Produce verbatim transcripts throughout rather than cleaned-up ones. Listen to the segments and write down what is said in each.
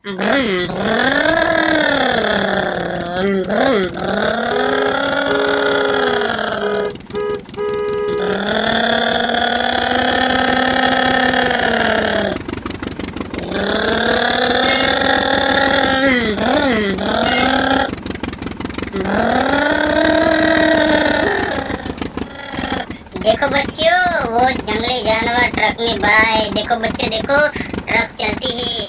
देखो बच्चों, वो जंगली जानवर ट्रक में भरा है। देखो बच्चों, देखो ट्रक चलती है।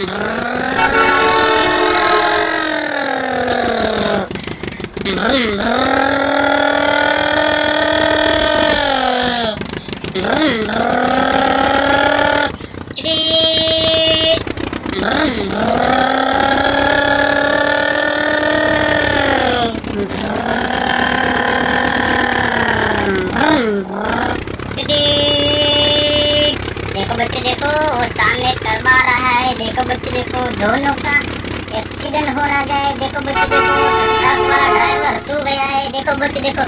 देखो बच्चे, देखो वो सामने टरबा रहा है। देखो बच्चे, देखो दोनों का एक्सीडेंट हो रहा है। देखो बच्चे, देखो ट्रक वाला ड्राइवर सो गया है। देखो बच्चे, देखो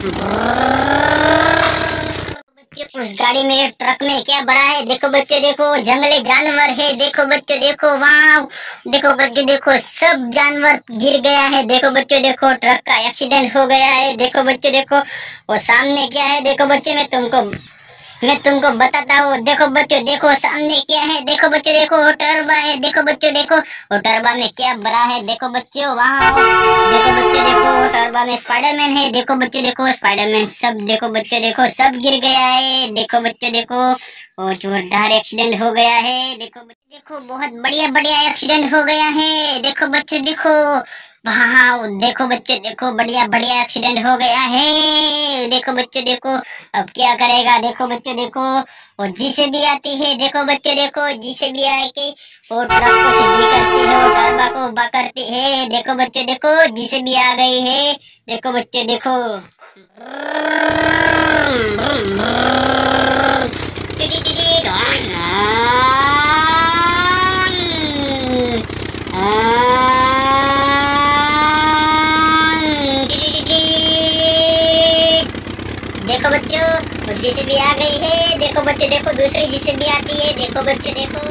बच्चे उस गाड़ी में, ट्रक में क्या भरा है। देखो बच्चे, देखो जंगली जानवर है। देखो बच्चे, देखो वहाँ, देखो बच्चे, देखो सब जानवर गिर गया है। देखो बच्चे, देखो ट्रक का एक्सीडेंट हो गया है। देखो बच्चे, देखो वो सामने क्या है। देखो बच्चे, मैं तुमको मैं तुमको बताता हूँ। देखो बच्चों, देखो सामने क्या है। देखो बच्चों, देखो टरबा है। देखो बच्चों, देखो वो टरबा में क्या भरा है। देखो बच्चों वहाँ, देखो बच्चों, देखो टरबा में स्पाइडरमैन है। देखो बच्चों, देखो स्पाइडरमैन सब, देखो बच्चों, देखो सब गिर गया है। देखो बच्चों, देखो वो जोरदार एक्सीडेंट हो गया है। देखो बच्चों, देखो बहुत बढ़िया बढ़िया एक्सीडेंट हो गया है। देखो बच्चों, देखो हाँ, देखो बच्चे, देखो बढ़िया बढ़िया एक्सीडेंट हो गया है। देखो बच्चे, देखो अब क्या करेगा। देखो बच्चे, देखो वो जेसीबी आती है। देखो बच्चे, देखो जेसीबी आके वो ट्रक को सीधी करती है, वो टरबा को उबा करती है। देखो बच्चे, देखो जेसीबी आ गई है। देखो बच्चे, देखो देखो बच्चों जेसीबी आ गई है। देखो बच्चे, देखो दूसरी जेसीबी आती है। देखो बच्चे, देखो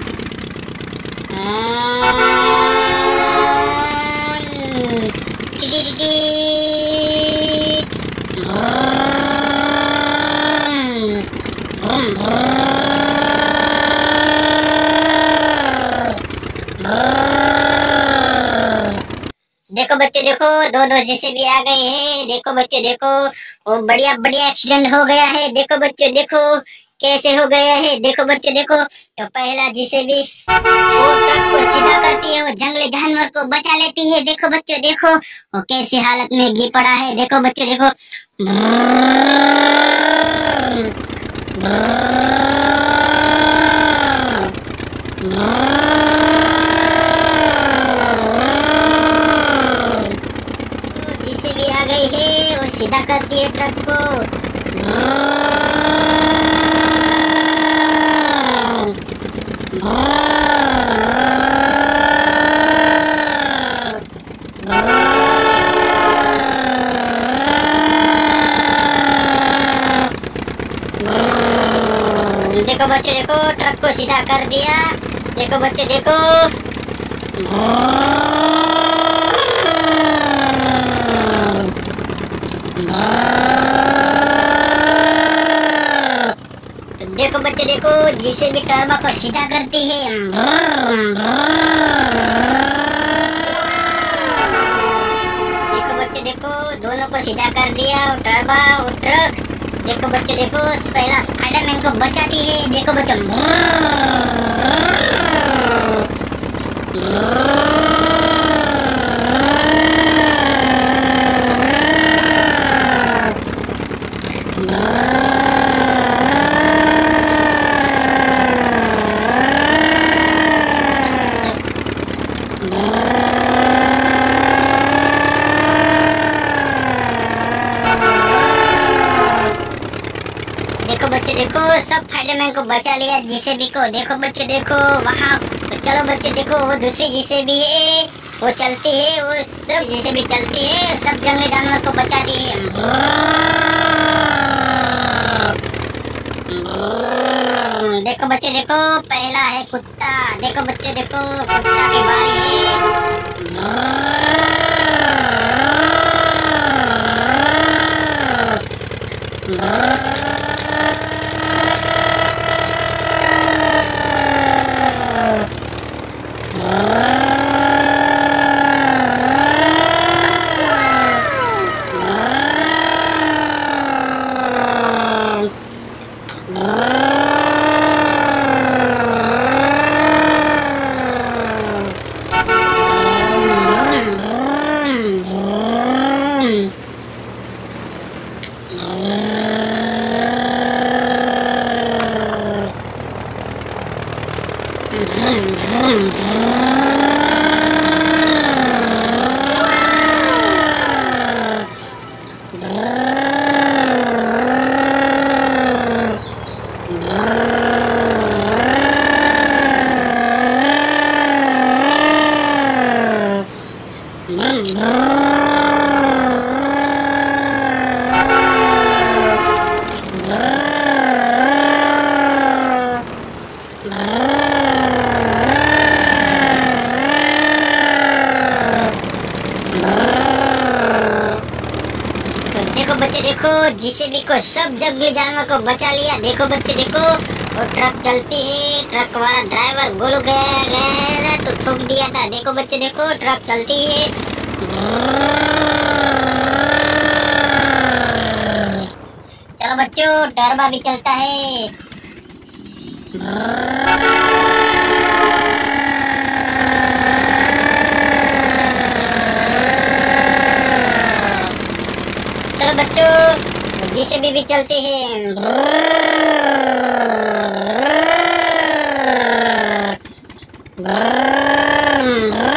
देखो बच्चे, देखो दो दो जेसीबी आ गए हैं। देखो बच्चे, देखो वो बढ़िया बढ़िया एक्सीडेंट हो गया है। देखो बच्चे, देखो कैसे हो गया है। देखो बच्चे, देखो तो पहला जेसीबी वो ट्रक को सीधा करती है, वो जंगली जानवर को बचा लेती है। देखो बच्चे, देखो वो कैसी हालत में गिर पड़ा है। देखो बच्चे, देखो जेसीबी आ गई है, वो सीधा करती है ट्रक को। देखो बच्चे, देखो ट्रक को सीधा कर दिया। देखो बच्चे, देखो देखो बच्चे, देखो जिसे भी टरबा को सीधा करती है। देखो बच्चे, देखो दोनों को सीधा कर दिया, वो टरबा वो ट्रक। देखो बच्चे, देखो पहला स्पाइडरमैन को बचाती है। देखो बच्चे, देखो बच्चे, देखो सब स्पाइडरमैन को बचा लिया जेसीबी को। देखो बच्चे, देखो वहाँ तो चलो बच्चे, देखो वो दूसरी जेसीबी है, वो चलती है, वो सब जेसीबी चलती है, सब जंगली जानवर को बचाती है। देखो बच्चे देखो, पहला है कुत्ता। देखो बच्चे देखो, कुत्ता की बारी है। देखो बच्चे देखो, जेसीबी को सब जंगली जानवर को बचा लिया। देखो बच्चे देखो, वो ट्रक चलती है, ट्रक वाला ड्राइवर गोलू गया गया तो ठोक दिया था। देखो बच्चे देखो, ट्रक चलती है। चलो बच्चों, टर्बा भी चलता है। चलो बच्चों, जेसीबी भी चलते हैं।